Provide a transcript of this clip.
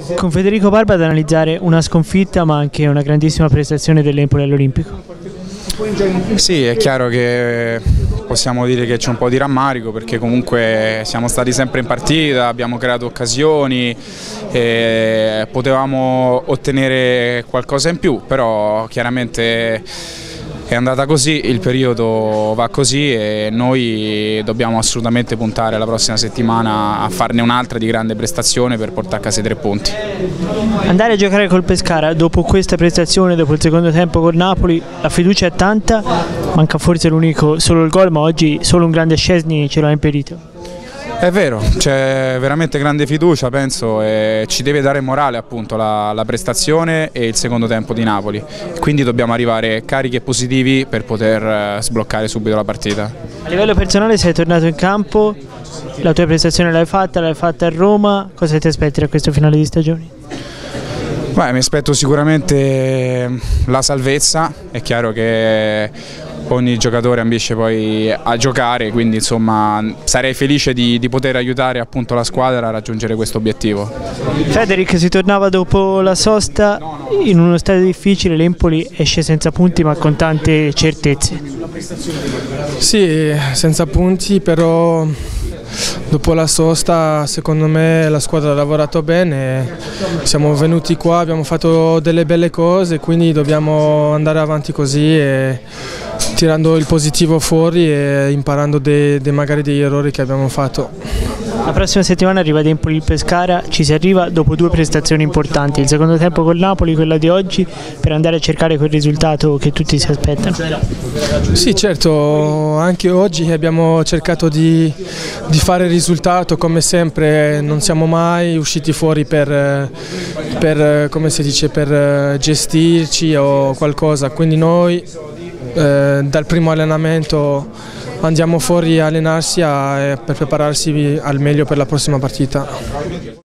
Con Federico Barba ad analizzare una sconfitta ma anche una grandissima prestazione dell'Empoli all'Olimpico. Sì, è chiaro che possiamo dire che c'è un po' di rammarico perché comunque siamo stati sempre in partita, abbiamo creato occasioni, potevamo ottenere qualcosa in più, però chiaramente è andata così, il periodo va così e noi dobbiamo assolutamente puntare la prossima settimana a farne un'altra di grande prestazione per portare a casa i 3 punti. Andare a giocare col Pescara dopo questa prestazione, dopo il secondo tempo col Napoli, la fiducia è tanta, manca forse solo il gol, ma oggi solo un grande Szczęsny ce l'ha impedito. È vero, c'è veramente grande fiducia, penso, e ci deve dare morale appunto la prestazione e il secondo tempo di Napoli. Quindi dobbiamo arrivare carichi e positivi per poter sbloccare subito la partita. A livello personale sei tornato in campo, la tua prestazione l'hai fatta a Roma, cosa ti aspetti da questo finale di stagione? Beh, mi aspetto sicuramente la salvezza, è chiaro che ogni giocatore ambisce poi a giocare, quindi insomma sarei felice di poter aiutare appunto la squadra a raggiungere questo obiettivo. Federic, si tornava dopo la sosta in uno stadio difficile, l'Empoli esce senza punti ma con tante certezze. Sì, senza punti, però dopo la sosta secondo me la squadra ha lavorato bene, siamo venuti qua, abbiamo fatto delle belle cose, quindi dobbiamo andare avanti così e tirando il positivo fuori e imparando magari degli errori che abbiamo fatto. La prossima settimana arriva ad Empoli il Pescara, ci si arriva dopo 2 prestazioni importanti, il secondo tempo col Napoli, quella di oggi, per andare a cercare quel risultato che tutti si aspettano. Sì, certo, anche oggi abbiamo cercato di fare il risultato, come sempre non siamo mai usciti fuori come si dice, per gestirci o qualcosa, quindi noi dal primo allenamento andiamo fuori a allenarsi per prepararsi al meglio per la prossima partita.